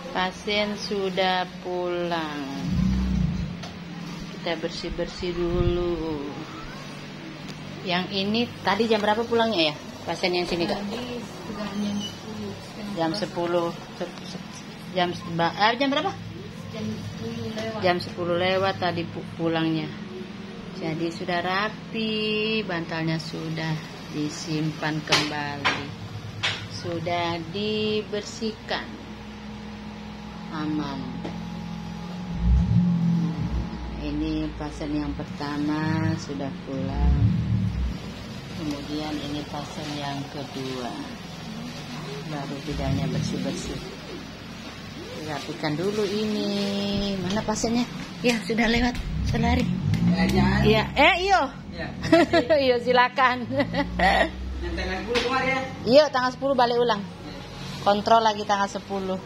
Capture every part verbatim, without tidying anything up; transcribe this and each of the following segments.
Pasien sudah pulang. Kita bersih-bersih dulu. Yang ini tadi jam berapa pulangnya ya? Pasien yang sini Kak? Jam sepuluh. Jam eh, jam berapa? Jam sepuluh lewat. Jam sepuluh lewat tadi pulangnya. Jadi sudah rapi, bantalnya sudah disimpan kembali. Sudah dibersihkan. Aman. Nah, ini pasien yang pertama sudah pulang. Kemudian ini pasien yang kedua. Baru bidangnya bersih-bersih. Rapikan dulu ini. Mana pasiennya? Ya, sudah lewat. Sudah lari. Iya, eh iyo. Ya. Iyo silakan. Yang tanggal sepuluh kemarin ya? Iya, tanggal sepuluh balik ulang. Kontrol lagi tanggal sepuluh.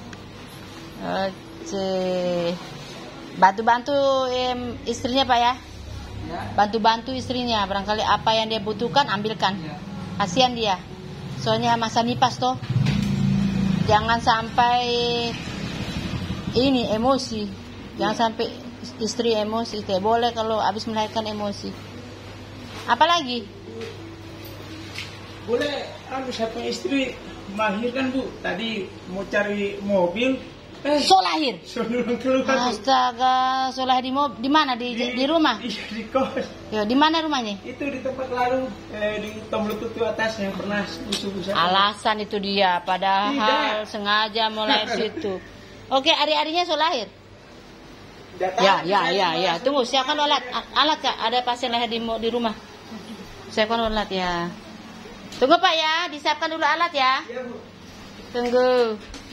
Oke. Bantu-bantu em, istrinya Pak ya. Bantu-bantu istrinya, barangkali apa yang dia butuhkan ambilkan. Kasihan dia. Soalnya masa nipas toh. Jangan sampai ini emosi. Jangan sampai istri emosi. Tidak boleh kalau habis melahirkan emosi. Apalagi? Boleh, anu siapa istri melahirkan Bu. Tadi mau cari mobil. Eh, So lahir. suruh keluar. Astaga, so lahir di mob, di mana? Di, di, di rumah? Iya, di kos. Yo, di mana rumahnya? Itu di tempat lalu eh, di Tomlutut itu atas yang pernah usul-usul. Alasan itu dia, padahal Tidak. sengaja mau lahir situ. Oke, hari-harinya so lahir. Datang, Ya, ya, saya ya, ya. langsung- Tunggu, siapkan alat. Alat Kak, ada pasien lahir di mo- di rumah. Siapkan alat ya. Tunggu Pak ya, disiapkan dulu alat ya. Iya, Bu. Tunggu.